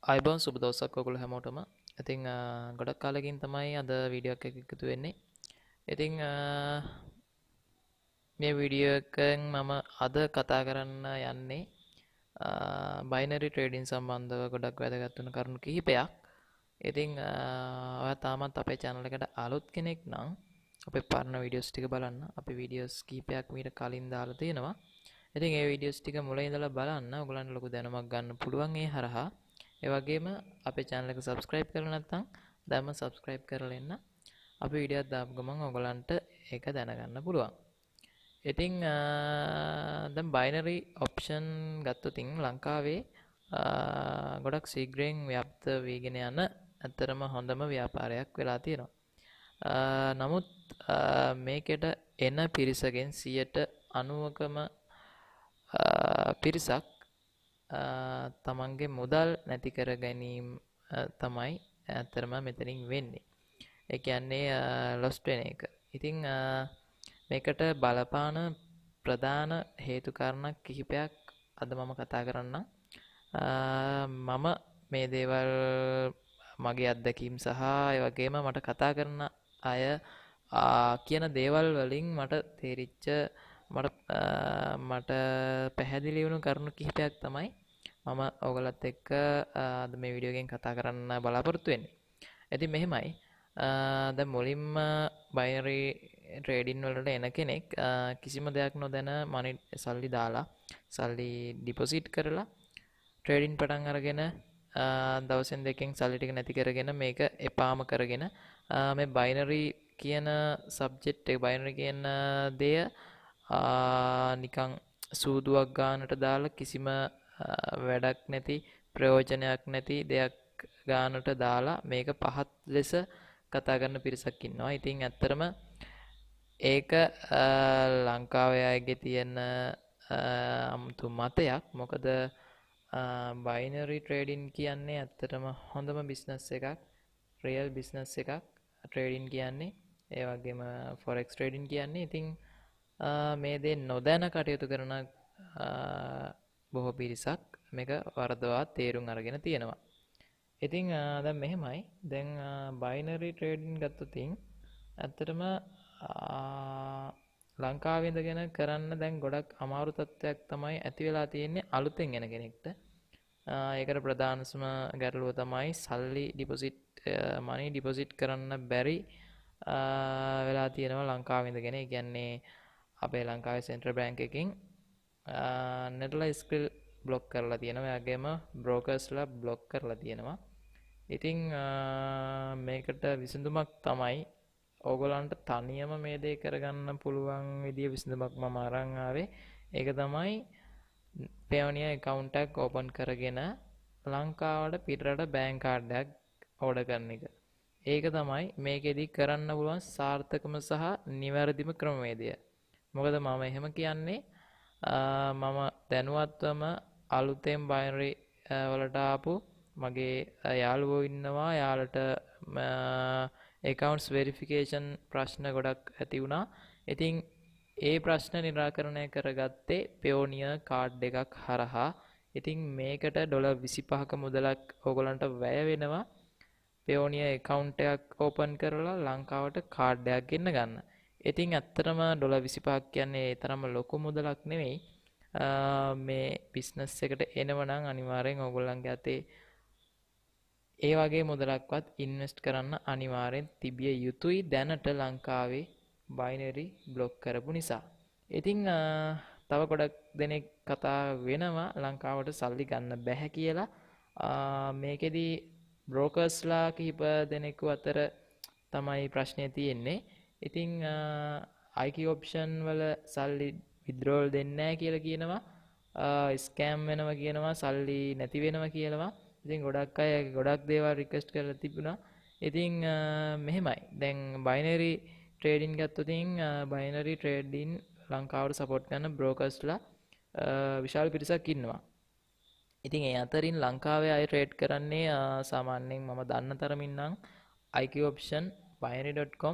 අයිබෝන් සුබ දවසක් ඔයගොල්ලෝ හැමෝටම. ඉතින් ගොඩක් කාලෙකින් තමයි අද වීඩියෝ එකක් එකතු වෙන්නේ. ඉතින් මේ වීඩියෝ එකෙන් මම අද කතා කරන්න යන්නේ බයිනරි ට්‍රේඩින් සම්බන්ධව ගොඩක් වැදගත් වෙන කරුණු කිහිපයක්. ඉතින් ඔයා තාමත් අපේ channel එකට අලුත් කෙනෙක් නම් අපේ පරණ වීඩියෝස් ටික බලන්න. අපි වීඩියෝස් කිහිපයක් මීට කලින් දාලා තියෙනවා. ඉතින් ඒ වීඩියෝස් ටික මුලින් ඉඳලා බලන්න. ඔයගලන්ට ලොකු දැනුමක් ගන්න පුළුවන් ඒ හරහා. ඒ වගේම අපේ channel එක subscribe කරලා නැත්නම් දැන්ම subscribe කරලා ඉන්න. අපි වීඩියෝ එකක් දාපු ගමන් ඔයගලන්ට ඒක දැනගන්න පුළුවන්. ඉතින් දැන් binary option ගත්තොත් ලංකාවේ ගොඩක් ශීඝ්‍රයෙන් ව්‍යාප්ත වීගෙන යන ඇත්තරම හොඳම ව්‍යාපාරයක් වෙලා තියෙනවා. නමුත් මේකට එන පිරිසගෙන් 90%කම පිරිසක් තමන්ගේ මුදල් නැති කර ගැනීම තමයි ඇත්තරම මෙතනින් වෙන්නේ. ඒ කියන්නේ ලොස්ට් වෙන එක. ඉතින් මේකට බලපාන ප්‍රධාන හේතු කාරණා කිහිපයක් අද මම කතා කරන්නම්. මම මේ දේවල් මගේ අත්දැකීම් සහ ඒ වගේම මට කතා කරන අය කියන දේවල් වලින් මට තේරිච්ච මට පැහැදිලි වුණු කරුණු කිහිපයක් තමයි මම ඔයගලත් එක්ක අද මේ වීඩියෝ එකෙන් කතා කරන්න බලාපොරොත්තු වෙන්නේ. ඉතින් මෙහෙමයි. දැන් මුලින්ම බයිනරි ට්‍රේඩින් වලට එන කෙනෙක් කිසිම දෙයක් නොදැන සල්ලි දාලා සල්ලි ඩිපොසිට් කරලා ට්‍රේඩින් පටන් අරගෙන දවසෙන් දෙකෙන් සල්ලි ටික නැති කරගෙන මේක එපාම කරගෙන මේ බයිනරි කියන සබ්ජෙක්ට් එක බයිනරි කියන දෙය නිකන් සූදුවක් ගානට දාලා කිසිම වැඩක් නැති ප්‍රයෝජනයක් නැති දෙයක් ගානට දාලා මේක පහත් ලෙස කතා කරන පිරිසක් ඉන්නවා. ඉතින් ඇත්තරම ඒක ලංකාවේ අයගේ තියෙන අමුතු මතයක්. මොකද බයිනරි ට්‍රේඩින් කියන්නේ ඇත්තටම හොඳම බිස්නස් එකක්, රියල් බිස්නස් එකක් ට්‍රේඩින් කියන්නේ. ඒ වගේම ෆොරෙක්ස් ට්‍රේඩින් කියන්නේ. ඉතින් මේ දේ නොදැන කටයුතු කරන බොහෝ පිරිසක් මේක වරදවා තේරුම් අරගෙන තියෙනවා. ඉතින් දැන් මෙහෙමයි. දැන් බයිනරි ට්‍රේඩින් ගත්තොත් ඇත්තටම ලංකාවේ ඉඳගෙන කරන්න දැන් ගොඩක් අමාරු තත්ත්වයක් තමයි ඇති වෙලා තියෙන්නේ අලුතෙන් එන කෙනෙක්ට. ඒකට ප්‍රධානම ගැටලුව තමයි සල්ලි මනි ඩිපොසිට් කරන්න බැරි වෙලා තියෙනවා ලංකාවේ ඉඳගෙන. ඒ කියන්නේ අපේ ලංකාවේ සෙන්ට්‍රල් බැංක් එකකින් නෙට්ලයි ස්කිල් බ්ලොක් කරලා තියෙනවා. ඒ වගේම බ්‍රෝකර්ස්ලා බ්ලොක් කරලා තියෙනවා. ඉතින් මේකට විසඳුමක් තමයි ඕගොල්ලන්ට තනියම මේ දේ කරගන්න පුළුවන් විදිය විසඳුමක් මම අරන් ආවේ. ඒක තමයි Payoneer account එකක් open කරගෙන ලංකාවට පිටරට බැංක් කාඩ් එකක් ඕඩර් කරන එක. ඒක තමයි මේකෙදි කරන්න පුළුවන් සාර්ථකම සහ නිවැරදිම ක්‍රමවේදය. මොකද මම එහෙම කියන්නේ මම දැනුවත්වම අලුතෙන් බයිනරි වලට ආපු මගේ යාළුවෝ ඉන්නවා. යාළුවට accounts verification ප්‍රශ්න ගොඩක් ඇති වුණා. ඉතින් ඒ ප්‍රශ්න නිරාකරණය කරගත්තේ Payoneer කාඩ් එකක් හරහා. ඉතින් මේකට $25ක මුදලක් ඕගොල්ලන්ට වැය වෙනවා Payoneer account එකක් open කරලා ලංකාවට කාඩ් එකක් ගෙන්න ගන්න. ඉතින් ඇත්තටම $25ක් කියන්නේ ඒ තරම්ම ලොකු මුදලක් නෙවෙයි. මේ බිස්නස් එකට එනව නම් අනිවාර්යෙන් ඕගොල්ලන්ගේ අතේ ඒ වගේ මුදලක්වත් ඉන්වෙස්ට් කරන්න අනිවාර්යෙන් තිබිය යුතුයි දැනට ලංකාවේ බයිනරි බ්ලොක් කරපු නිසා. ඉතින් තව ගොඩක් දෙනෙක් කතා වෙනවා ලංකාවට සල්ලි ගන්න බැහැ කියලා. මේකෙදි බ්‍රෝකර්ස්ලා කිහිප දෙනෙකු අතර තමයි ප්‍රශ්නේ තියෙන්නේ. ඉතින් IQ option වල සල්ලි withdrawal දෙන්නේ නැහැ කියලා කියනවා. ස්කෑම් වෙනවා කියනවා, සල්ලි නැති වෙනවා කියනවා. ඉතින් ගොඩක් අය ගොඩක් දේවල් රික්වෙස්ට් කරලා තිබුණා. ඉතින් මෙහෙමයි. දැන් බයිනරි ට්‍රේඩින් ගත්තොත් බයිනරි ට්‍රේඩින් ලංකාවට සපෝට් කරන බ්‍රෝකර්ස්ලා විශාල පිරිසක් ඉන්නවා. ඉතින් ඒ අතරින් ලංකාවේ අය ට්‍රේඩ් කරන්නේ සාමාන්‍යයෙන් මම දන්න තරමින් නම් IQ option, binary.com,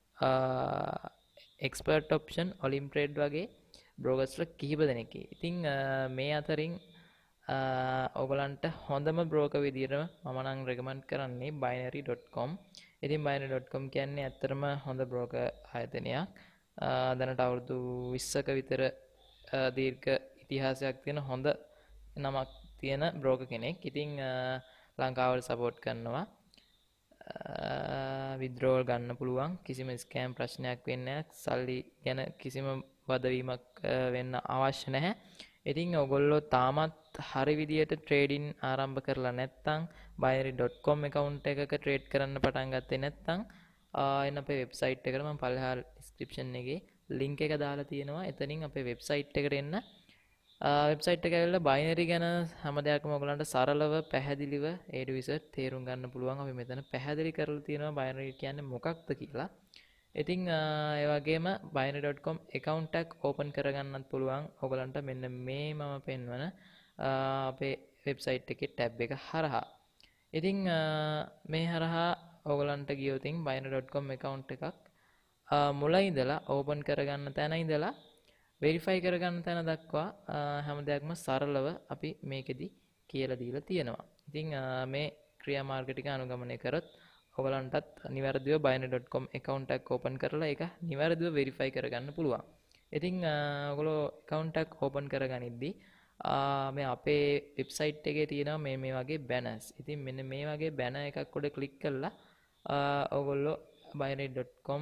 expert option, Olymtrade වගේ බ්‍රෝකර්ස්ලා කිහිප දෙනෙක්. ඉතින් මේ අතරින් ඔගලන්ට හොඳම බ්‍රෝකර් විදිහට මම නම් රෙකමන්ඩ් කරන්නේ binary.com. ඉතින් binary.com කියන්නේ ඇත්තටම හොඳ බ්‍රෝකර් ආයතනයක්. දැනට අවුරුදු 20ක විතර දීර්ඝ ඉතිහාසයක් තියෙන හොඳ නමක් තියෙන බ්‍රෝකර් කෙනෙක්. ඉතින් ලංකාවට සපෝට් කරනවා. විද්‍රෝල් ගන්න පුළුවන්, කිසිම ස්කෑම් ප්‍රශ්නයක් වෙන්නේ නැහැ. සල්ලි ගැන කිසිම වදවීමක් වෙන්න අවශ්‍ය නැහැ. ඉතින් ඔයගොල්ලෝ තාමත් හරි විදියට ට්‍රේඩින් ආරම්භ කරලා නැත්නම් binary.com account එකක ට්‍රේඩ් කරන්න පටන් ගත්තේ නැත්නම් එන්න අපේ වෙබ්සයිට් එකට මම පල්ලෙහා ඩිස්ක්‍රිප්ෂන් එකේ ලින්ක් එක දාලා තියෙනවා. එතනින් අපේ වෙබ්සයිට් එකට එන්න. වෙබ්සයිට් එක ඇවිල්ලා බයිනරි ගැන හැම දෙයක්ම ඔයගලන්ට සරලව පැහැදිලිව A to Z තේරුම් ගන්න පුළුවන්. අපි මෙතන පැහැදිලි කරලා තියෙනවා බයිනරි කියන්නේ මොකක්ද කියලා. ඉතින් ඒ වගේම binary.com account එකක් open කරගන්නත් පුළුවන් ඔයගලන්ට මෙන්න මේ මම පෙන්වන අපේ වෙබ්සයිට් එකේ ටැබ් එක හරහා. ඉතින් මේ හරහා ඔයගලන්ට ගියොත් binary.com account එකක් මුල ඉඳලා open කරගන්න තැන ඉඳලා verify කරගන්න තැන දක්වා හැම දෙයක්ම සරලව අපි මේකෙදි කියලා දීලා තියෙනවා. ඉතින් මේ ක්‍රියාමාර්ග ටික අනුගමනය කරොත් ඔයගලන්ටත් නිවැරදිව binary.com account එකක් open කරලා ඒක නිවැරදිව verify කරගන්න පුළුවන්. ඉතින් ඔයගොල්ලෝ account එකක් open කරගනිද්දී මේ අපේ වෙබ්සයිට් එකේ තියෙනවා මේ වගේ banners. ඉතින් මෙන්න මේ වගේ banner එකක් උඩ ක්ලික් කරලා ඔයගොල්ලෝ binary.com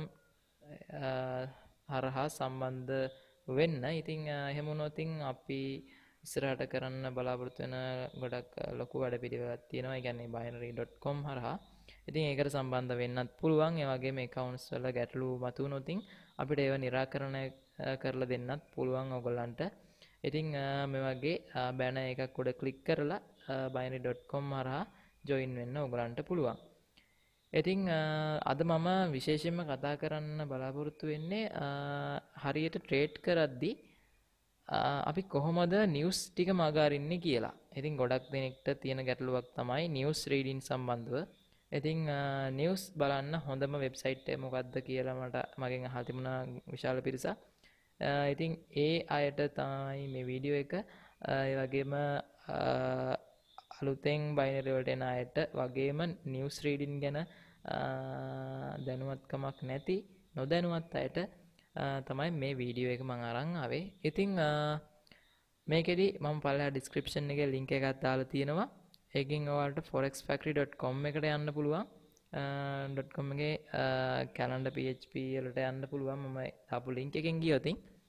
හරහා සම්බන්ධ වෙන්න. ඉතින් එහෙම වුණොත් අපි ඉස්සරහට කරන්න බලාපොරොත්තු වෙන ගොඩක් ලොකු වැඩපිළිවෙලක් තියෙනවා. ඒ කියන්නේ binary.com හරහා. ඉතින් ඒකට සම්බන්ධ වෙන්නත් පුළුවන්. ඒ වගේම accounts වල ගැටලු මතුවනොත් අපිට ඒව निराකරණය කරලා දෙන්නත් පුළුවන් ඔයගොල්ලන්ට. ඉතින් මේ වගේ banner එකක් උඩ ක්ලික් කරලා binary.com හරහා join වෙන්න ඔයගොල්ලන්ට පුළුවන්. ඉතින් අද මම විශේෂයෙන්ම කතා කරන්න බලාපොරොත්තු වෙන්නේ හරියට ට්‍රේඩ් කරද්දී අපි කොහොමද නිවුස් ටික මග අරින්නේ කියලා. ඉතින් ගොඩක් දෙනෙක්ට තියෙන ගැටලුවක් තමයි නිවුස් රීඩින් සම්බන්ධව. ඉතින් නිවුස් බලන්න හොඳම වෙබ්සයිට් එක මොකක්ද කියලා මගෙන් අහලා තිබුණා විශාල පිරිසක්. ඉතින් ඒ අයට තමයි මේ වීඩියෝ එක. ඒ වගේම අලුතෙන් බයිනරි වලට එන අයට වගේම නිවුස් රීඩින් ගැන දැනුවත්කමක් නැති නොදැනුවත් අයට තමයි මේ වීඩියෝ එක මම අරන් ආවේ. ඉතින් මේකෙදි මම පල්ලෙහා ඩිස්ක්‍රිප්ෂන් එකේ ලින්ක් එකක් දාලා තියෙනවා. ඒකෙන් ඔයාලට forexfactory.com එකට යන්න පුළුවන්. .com එකේ calendar php වලට යන්න පුළුවන්. මම දාපු ලින්ක් එකෙන් ගියොත්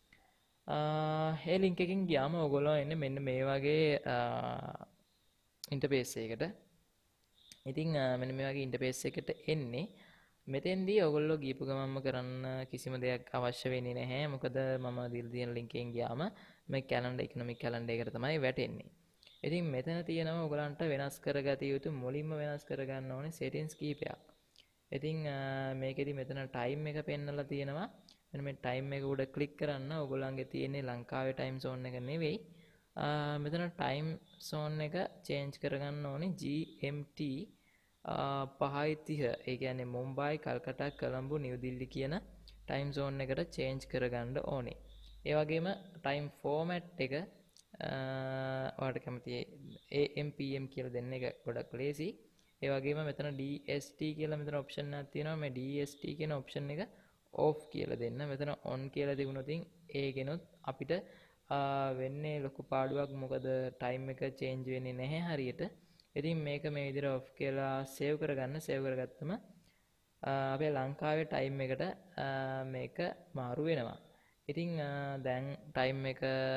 ඒ ලින්ක් එකෙන් ගියාම ඔයගොල්ලෝ එන්නේ මෙන්න මේ වගේ ඉන්ටර්ෆේස් එකකට. ඉතින් මෙන්න මේ වගේ ඉන්ටර්ෆේස් එකට එන්නේ මෙතෙන්දී ඔයගොල්ලෝ ගියපු ගමන්ම කරන්න කිසිම දෙයක් අවශ්‍ය වෙන්නේ නැහැ. මොකද මම දීලා තියෙන ලින්ක් එකෙන් ගියාම මේ කැලෙන්ඩර් ඉකොනොමික් කැලෙන්ඩර් එකට තමයි වැටෙන්නේ. ඉතින් මෙතන තියෙනවා ඔයගලන්ට වෙනස් කරගත යුතු මුලින්ම වෙනස් කරගන්න ඕනේ settings කීපයක්. ඉතින් මේකෙදි මෙතන time එක පෙන්නලා තියෙනවා. මෙන්න මේ time එක උඩ ක්ලික් කරන්න ඔයගොල්ලන්ගේ තියෙන්නේ ලංකාවේ time zone එක නෙවෙයි. මෙතන time zone එක change කරගන්න ඕනේ GMT 5:30. ඒ කියන්නේ මුම්බායි, කල්කටා, කොළඹ, නිව් දිල්ලි කියන time zone එකට change කරගන්න ඕනේ. ඒ වගේම time format එක ඔයාලට කැමති AM PM කියලා දෙන්න එක ගොඩක් ලේසි. ඒ වගේම මෙතන DST කියලා මෙතන option එකක් තියෙනවා. මේ DST කියන option එක off කියලා දෙන්න. මෙතන on කියලා තිබුණොත් ඒකෙනොත් අපිට වෙන්නේ ලොකු පාඩුවක්. මොකද time එක change වෙන්නේ නැහැ හරියට. ඉතින් මේක මේ විදිහට off කියලා save කරගන්න. save කරගත්තම අපේ ලංකාවේ time එකට මේක මාරු වෙනවා. ඉතින් දැන් time එක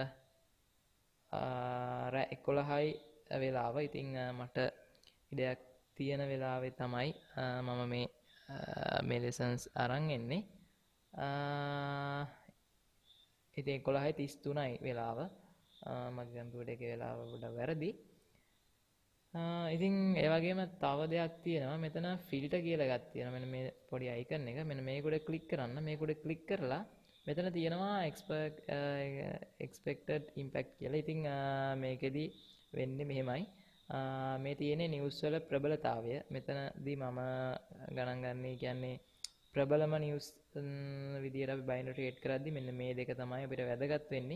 රෑ 11යි වෙලාව. ඉතින් මට ඉඩයක් තියෙන වෙලාවේ තමයි මම මේ lessons අරන් එන්නේ. ඉතින් 11:33යි වෙලාව. මගේ කම්පියුටර් එකේ වෙලාව පොඩ්ඩක් වැරදි. ඉතින් ඒ වගේම තව දෙයක් තියෙනවා. මෙතන ෆිල්ටර් කියලා එකක් තියෙනවා. මෙන්න මේ පොඩි අයිකන් එක. මෙන්න මේක උඩ ක්ලික් කරන්න. මේක උඩ ක්ලික් කරලා මෙතන තියෙනවා expected impact කියලා. ඉතින් මේකෙදි වෙන්නේ මෙහෙමයි. මේ තියෙන්නේ නිවුස් වල ප්‍රබලතාවය. මෙතනදී මම ගණන් ගන්න කියන්නේ ප්‍රබලම නිවුස් විදියට අපි බයිනරි ට්‍රේඩ් කරද්දි මෙන්න මේ දෙක තමයි අපිට වැදගත් වෙන්නේ.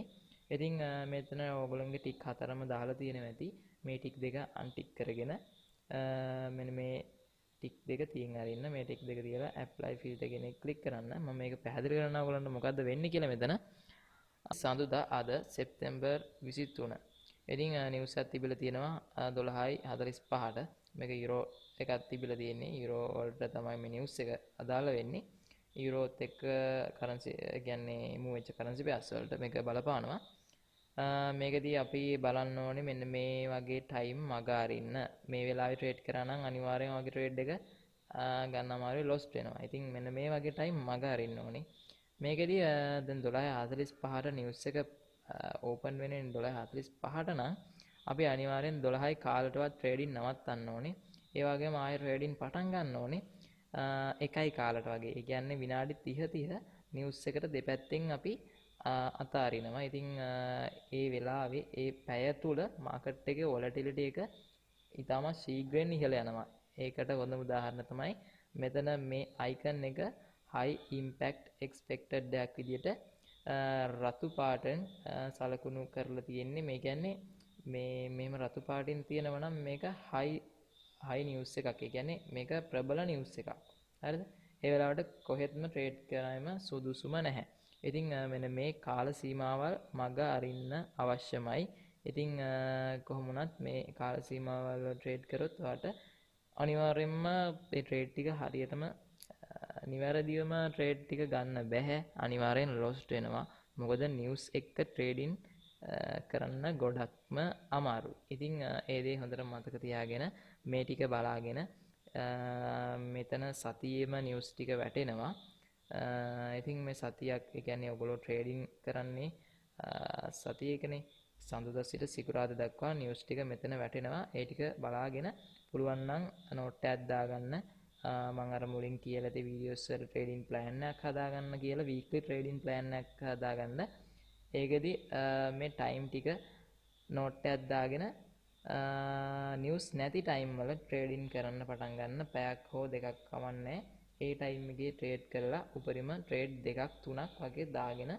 ඉතින් මෙතන ඕගොල්ලන්ගේ ටික් හතරම දාලා තියෙනවා ඇති. මේ ටික් දෙක අන්ටික් කරගෙන මෙන්න මේ ටික් දෙක තියන් අරින්න. මේ ටික් දෙක තියලා apply filter කෙනෙක් ක්ලික් කරන්න. මම මේක පැහැදිලි කරන්න ඕගොල්ලන්ට මොකද්ද වෙන්නේ කියලා මෙතන. සඳුදා අද සෙප්තැම්බර් 23. ඉතින් නිවුස් එකක් තිබිලා තියෙනවා 12:45ට. මේක යුරෝ එකක් තිබිලා තියෙන්නේ. යුරෝ වලට තමයි මේ නිවුස් එක අදාළ වෙන්නේ. යුරෝත් එක්ක කරන්සි කියන්නේ මූව් වෙච්ච කරන්සි පෑස් වලට මේක බලපානවා. මේකදී අපි බලන්න ඕනේ මෙන්න මේ වගේ ටයිම් මග අරින්න. මේ වෙලාවේ ට්‍රේඩ් කරා නම් අනිවාර්යෙන් වගේ ට්‍රේඩ් එක ගන්න අමාරුයි ලොස්ට් වෙනවා. ඉතින් මෙන්න මේ වගේ ටයිම් මග අරින්න ඕනේ. මේකෙදී දැන් 12:45ට නිවුස් එක ඕපන් වෙන්නේ 12:45ට නම් අපි අනිවාර්යෙන් 12යි කාලටවත් ට්‍රේඩින් නවත්තන්න ඕනේ. ඒ වගේම ආයෙ ට්‍රේඩින් පටන් ගන්න ඕනේ 1යි කාලට වගේ. ඒ කියන්නේ විනාඩි 30 නිවුස් එකට දෙපැත්තෙන් අපි අතාරිනවා. ඉතින් ඒ වෙලාවේ ඒ පැය තුල මාකට් එකේ වොලටිලිටි එක ඉතාමත් ශීඝ්‍රයෙන් ඉහළ යනවා. ඒකට හොඳම උදාහරණ තමයි මෙතන මේ අයිකන් එක high impact expected දෙයක් විදිහට රතු පාටෙන් සලකුණු කරලා තියෙන්නේ. මේ කියන්නේ මෙහෙම රතු පාටින් තියෙනවා නම් මේක high news එකක්. ඒ කියන්නේ මේක ප්‍රබල news එකක්. හරිද? ඒ වෙලාවට කොහෙත්ම ට්‍රේඩ් කරාම සුදුසුම නැහැ. ඉතින් මෙන්න මේ කාල සීමාවල් මග අරින්න අවශ්‍යමයි. ඉතින් කොහොම වුණත් මේ කාල සීමාවල් ට්‍රේඩ් කරොත් ඔයාලට අනිවාර්යයෙන්ම මේ ට්‍රේඩ් ටික හරියටම නිවැරදිවම ට්‍රේඩ් ටික ගන්න බැහැ. අනිවාර්යෙන් ලොස්ට් වෙනවා. මොකද නිවුස් එක්ක ට්‍රේඩින් කරන්න ගොඩක්ම අමාරුයි. ඉතින් ඒ දේ හොඳට මතක තියාගෙන මේ ටික බලාගෙන මෙතන සතියේම නිවුස් ටික වැටෙනවා. ඉතින් මේ සතියක් ඒ කියන්නේ ඔයගොල්ලෝ ට්‍රේඩින් කරන්නේ සතියේකනේ. සඳුදා සිට සිකුරාදා දක්වා නිවුස් ටික මෙතන වැටෙනවා. ඒ ටික බලාගෙන පුළුවන් නම් නෝට් එකක් දාගන්න. මම අර මුලින් කියලා තිය වීඩියෝස් වල ට්‍රේඩින් ප්ලෑන් එකක් හදාගන්න කියලා වීක්ලි ට්‍රේඩින් ප්ලෑන් එකක් හදාගන්න. ඒකෙදි මේ ටයිම් ටික නෝට් එකක් දාගෙන නිවුස් නැති ටයිම් වල ට්‍රේඩින් කරන්න පටන් ගන්න. පැයක් හෝ දෙකක් කවන්නේ. ඒ ටයිම් එකේ ට්‍රේඩ් කරලා උපරිම ට්‍රේඩ් දෙකක් තුනක් වගේ දාගෙන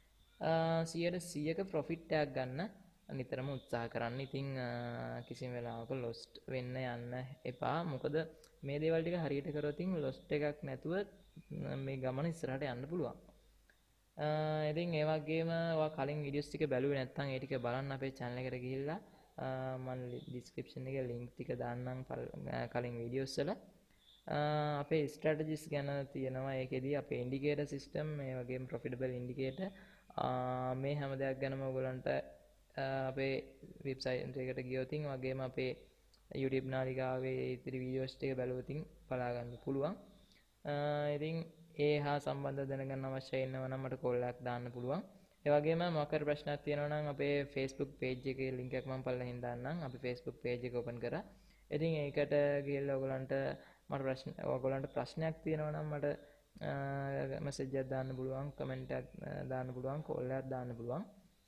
100%ක ප්‍රොෆිට් එකක් ගන්න නිතරම උත්සාහ කරන්න. ඉතින් කිසිම වෙලාවක ලොස්ට් වෙන්න යන්න එපා. මොකද මේ දේවල් ටික හරියට කරොත් ලොස්ට් එකක් නැතුව මේ ගමන ඉස්සරහට යන්න පුළුවන්. ඉතින් ඒ වගේම ඔයා කලින් වීඩියෝස් ටික බැලුවේ නැත්නම් ඒ ටික බලන්න අපේ channel එකට ගිහිල්ලා මම description එකේ link ටික දාන්නම් කලින් වීඩියෝස් වල. අපේ ස්ට්‍රැටජිස් ගැන තියෙනවා. ඒකෙදී අපේ ඉන්ඩිකේටර් සිස්ටම් මේ වගේම ප්‍රොෆිටබල් ඉන්ඩිකේටර් මේ හැම දෙයක් ගැනම ඔයගලන්ට අපේ වෙබ්සයිට් එකට ගියොත් වගේම අපේ YouTube නාලිකාවේ ඉතිරි වීඩියෝස් ටික බැලුවොත් බලා ගන්න පුළුවන්. ඉතින් ඒ හා සම්බන්ධව දැනගන්න අවශ්‍ය වෙනවා නම් මට කෝල් එකක් දාන්න පුළුවන්. ඒ වගේම මොකක් හරි ප්‍රශ්නයක් තියෙනවා නම් අපේ Facebook page එකේ link එක මම පල්ලෙහින් දාන්නම්. අපි Facebook page එක open කරා. ඉතින් ඒකට ගිහලා ඔයගලන්ට ප්‍රශ්නයක් තියෙනවා නම් මට message එකක් දාන්න පුළුවන්, comment එකක් දාන්න පුළුවන්, call එකක් දාන්න පුළුවන්.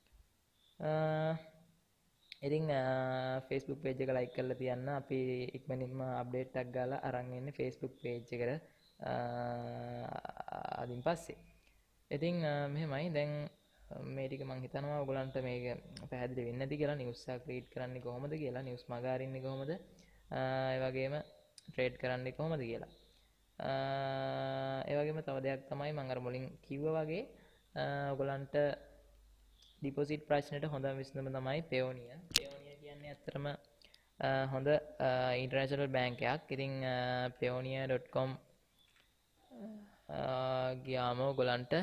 ඉතින් Facebook page එක like කරලා තියන්න. අපි ඉක්මනින්ම update එකක් ගාලා අරන් ඉන්නේ Facebook page එකට අදින් පස්සේ. ඉතින් මෙහෙමයි දැන් මේ ටික මම හිතනවා ඔයගලන්ට මේක පැහැදිලි වෙන්නේ නැති කියලා. නිවුස් එකක් රීඩ් කරන්නේ කොහොමද කියලා, නිවුස් මග අරින්නේ කොහොමද, ඒ වගේම ට්‍රේඩ් කරන්නේ කොහොමද කියලා. ඒ වගේම තව දෙයක් තමයි මම අර මුලින් කිව්වා වගේ ඔයගලන්ට ඩිපොසිට් ප්‍රශ්නෙට හොඳම විසඳුම තමයි පෙයෝනියා. පෙයෝනියා කියන්නේ ඇත්තටම හොඳ ඉන්ටර්නැෂනල් බැංක් එකක්. ඉතින් payoneer.com ගියාම ඔයගලන්ට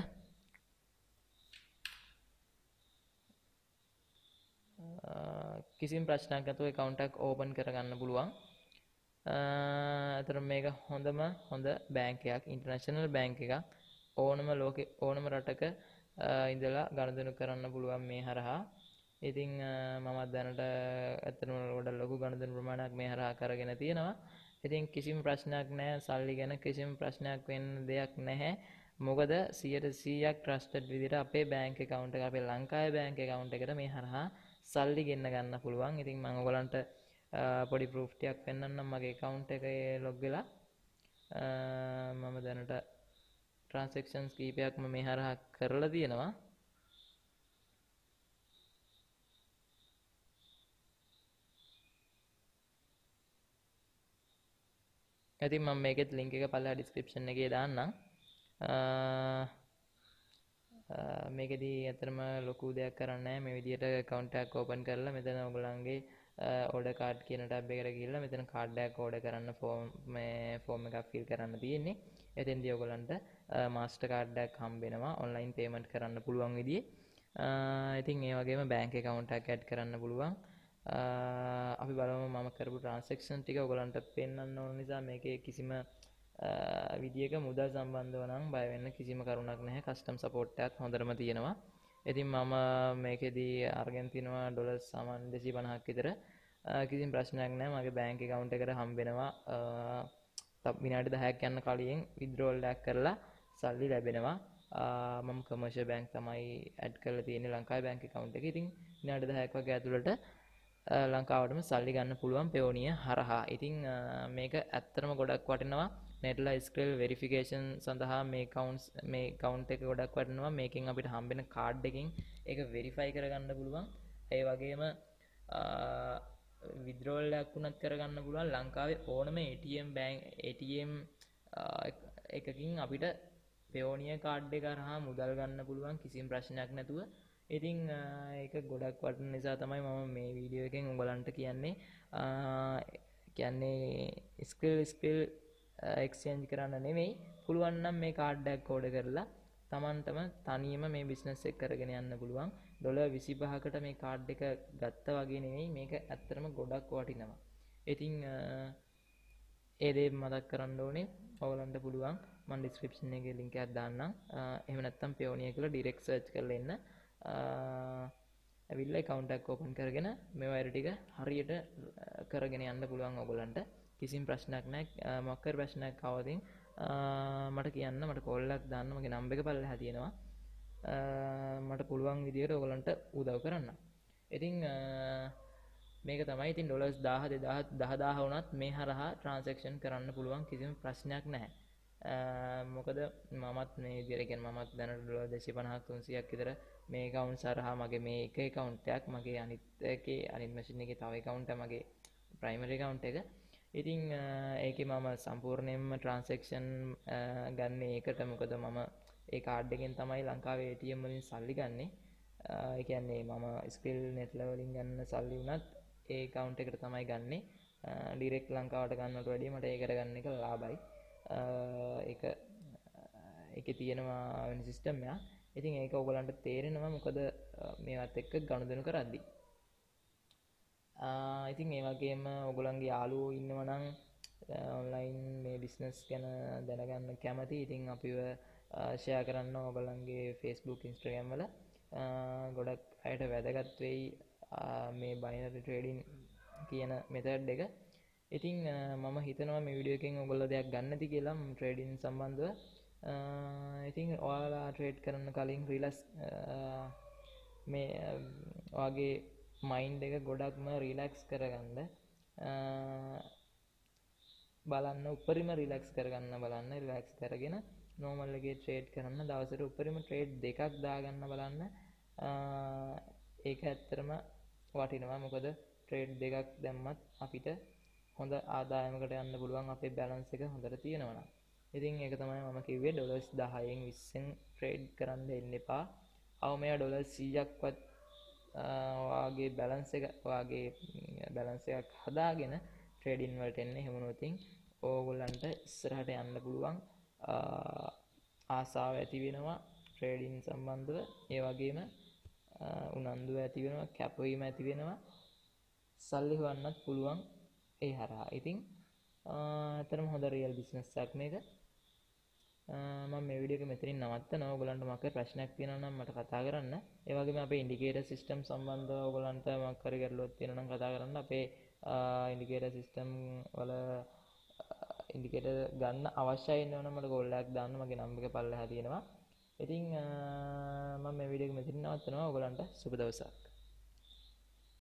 කිසිම ප්‍රශ්නයක් නැතුව account එකක් open කරගන්න පුළුවන්. අතර මේක හොඳ බැංක් එකක්, ඉන්ටර්නැෂනල් බැංක් එකක්. ඕනම ලෝකේ ඕනම රටක ඉඳලා ගනුදෙනු කරන්න පුළුවන් මේ හරහා. ඉතින් මම දැනට ඇත්තටම ගොඩක් ලොකු ගනුදෙනු ප්‍රමාණයක් මේ හරහා කරගෙන තියෙනවා. ඉතින් කිසිම ප්‍රශ්නයක් නැහැ. සල්ලි ගැන කිසිම ප්‍රශ්නයක් වෙන්න දෙයක් නැහැ. මොකද 100% trusted විදිහට අපේ බැංක් account එක, අපේ ලංකාවේ බැංක් account එකට මේ හරහා සල්ලි ගෙන්න ගන්න පුළුවන්. ඉතින් මම ඔයගලන්ට පොඩි proof ටිකක් පෙන්නන්නම් මගේ account එකේ log වෙලා. මම දැනට transactions කීපයක්ම මේ හරහා කරලා තියෙනවා. ඉතින් මම මේකෙත් link එක පල්ලෙහා description එකේ දාන්නම්. මේකෙදී ඇත්තටම ලොකු දෙයක් කරන්න නැහැ. මේ විදිහට account එකක් open කරලා මෙතන ඔයගොල්ලන්ගේ order card කියන tab එකට ගිහිල්ලා මෙතන card එකක් order කරන්න form එකක් fill කරන්න තියෙන්නේ. එතෙන්දී ඔයගොල්ලන්ට master card එකක් හම්බ වෙනවා online payment කරන්න පුළුවන් විදිහේ. ඉතින් ඒ වගේම bank account එකක් add කරන්න පුළුවන්. අපි බලමු මම කරපු transaction ටික ඔයගොල්ලන්ට පෙන්වන්න ඕන නිසා මේකේ කිසිම විදියක මුදල් සම්බන්ධව නම් බය වෙන්න කිසිම කරුණක් නැහැ. කස්ටම් සපෝට් එකක් හොඳටම තියෙනවා. ඉතින් මම මේකෙදී අරගෙන තිනවා ඩොලර් සමාන 250ක් විතර. කිසිම ප්‍රශ්නයක් නැහැ. මගේ බැංක් account එකට හම්බ වෙනවා. විනාඩි 10ක් යන කලින් withdrawal එකක් කරලා සල්ලි ලැබෙනවා. මම commercial bank තමයි add කරලා තියෙන්නේ ලංකාවේ bank account එක. ඉතින් විනාඩි 10ක් වගේ ඇතුළත ලංකාවටම සල්ලි ගන්න පුළුවන් පෙවනිය හරහා. ඉතින් මේක ඇත්තටම ගොඩක් වටිනවා. NetLifeScale verification සඳහා මේ account එක ගොඩක් වටිනවා. මේකෙන් අපිට හම්බෙන card එකෙන් ඒක verify කරගන්න පුළුවන්. ඒ වගේම withdrawal එකක් උනත් කරගන්න පුළුවන්. ලංකාවේ ඕනම ATM එකකින් අපිට පෙවනිය card එක හරහා මුදල් ගන්න පුළුවන් කිසිම ප්‍රශ්නයක් නැතුව. ඉතින් ඒක ගොඩක් වටින නිසා තමයි මම මේ වීඩියෝ එකෙන් උඹලන්ට කියන්නේ ස්කිල් එක්ස්චේන්ජ් කරන්න නෙමෙයි, පුළුවන් නම් මේ කාඩ් එකක් ඕඩර් කරලා Tamanටම තනියම මේ බිස්නස් එක කරගෙන යන්න පුළුවන්. ඩොලර් 25කට මේ කාඩ් එක ගත්තා වගේ නෙමෙයි, මේක ඇත්තටම ගොඩක් වටිනවා. ඉතින් ඒ දේ මතක් කරන්න ඕනේ. ඔයගලන්ට පුළුවන් මම description එකේ link එකක් දාන්නම්. එහෙම නැත්නම් Payoneer කියලා direct search කරලා එන්න. ඇවිල්ලා account එකක් open කරගෙන මේ වයිර ටික හරියට කරගෙන යන්න පුළුවන් ඔයගලන්ට. කිසිම ප්‍රශ්නයක් නැහැ. මොකක් කර ප්‍රශ්නයක් ආවොත් මට කියන්න, මට call එකක් දාන්න. මගේ number එක පල්ලෙහා තියෙනවා. මට පුළුවන් විදියට ඔයගලන්ට උදව් කරන්න. ඉතින් මේක තමයි. ඉතින් ඩොලර්ස් 1000 2000 10000 වුණත් මේ හරහා transaction කරන්න පුළුවන්. කිසිම ප්‍රශ්නයක් නැහැ. මොකද මමත් මේ විදියට කියන්නේ මමත් දැනට ඩොලර් 250ක් 300ක් විතර මේ account හරහා මගේ මේ එක account එකක්, මගේ අනිත් machine එකේ තව account එක, මගේ primary account එක. ඉතින් ඒකේ මම සම්පූර්ණයෙන්ම transaction ගන්න ඒකට. මොකද මම ඒ කාඩ් එකෙන් තමයි ලංකාවේ ATM වලින් සල්ලි ගන්නෙ. ඒ කියන්නේ මම ස්කිල් net වලින් ගන්න සල්ලි උනත් ඒ account එකට තමයි ගන්නෙ. direct ලංකාවට ගන්නවට වැඩිය මට ඒකට ගන්න එක ලාභයි. ඒකේ තියෙනවා වෙන සිස්ටම් එකක්. ඉතින් ඒක ඔයගලන්ට තේරෙනවා මොකද මේවත් එක්ක ගනුදෙනු කරද්දී. ඉතින් ඒ වගේම ඔයගලන්ගේ යාළුවෝ ඉන්නවා නම් ඔන්ලයින් මේ බිස්නස් ගැන දැනගන්න කැමති. ඉතින් අපිව ෂෙයා කරන්න ඔයගලන්ගේ Facebook Instagram වල. ගොඩක් අයට වැදගත් වෙයි මේ binary trading කියන method එක. ඉතින් මම හිතනවා මේ වීඩියෝ එකෙන් ඔයගොල්ලෝ දෙයක් ගන්න ඇති කියලා ට්‍රේඩින් සම්බන්ධව. ඉතින් ඔයාලා ට්‍රේඩ් කරන්න කලින් රිලැක්ස් මේ ඔයාගේ මයින්ඩ් එක ගොඩක්ම රිලැක්ස් කරගන්න බලන්න, උපරිම රිලැක්ස් කරගන්න බලන්න. රිලැක්ස් කරගෙන නෝමල් එකේ ට්‍රේඩ් කරන්න. දවසට උපරිම ට්‍රේඩ් දෙකක් දාගන්න බලන්න. ඒක ඇත්තටම වටිනවා. මොකද ට්‍රේඩ් දෙකක් දැම්මත් අපිට හොඳ ආදායමකට යන්න පුළුවන් අපේ බැලන්ස් එක හොඳට තියෙනවා නම්. ඉතින් ඒක තමයි මම කිව්වේ ඩොලර්ස් 10න් 20න් ට්‍රේඩ් කරන්න එන්න එපා. අවමයා ඩොලර් 100ක්වත් ඔයාගේ බැලන්ස් එකක් හදාගෙන ට්‍රේඩින් වලට එන්න. එහෙම වුණොත් ඕගොල්ලන්ට ඉස්සරහට යන්න පුළුවන් ආසාව ඇති වෙනවා ට්‍රේඩින් සම්බන්ධව. ඒ වගේම උනන්දුව ඇති වෙනවා, කැපවීම ඇති වෙනවා. සල්ලි හොයන්නත් පුළුවන් ඒ හරහා. ඉතින් ඇත්තටම හොඳ රියල් බිස්නස් එකක් මේක. මම මේ වීඩියෝ එක මෙතනින් නවත්තනවා. ඔයගලන්ට මොකක් හරි ප්‍රශ්නයක් තියෙනවා නම් මට කතා කරන්න. ඒ වගේම අපේ ඉන්ඩිකේටර් සිස්ටම් සම්බන්ධව ඔයගලන්ට මොකක් හරි ගැටලුවක් තියෙනවා නම් කතා කරන්න. අපේ ඉන්ඩිකේටර් සිස්ටම් වල ඉන්ඩිකේටර් ගන්න අවශ්‍යයි වෙනවනම් මට කෝල් එකක් දාන්න. මගේ නම්බර් එක පල්ලෙහා තියෙනවා. ඉතින් මම මේ වීඩියෝ එක මෙතනින් නවත්තනවා. ඔයගලන්ට සුබ දවසක්.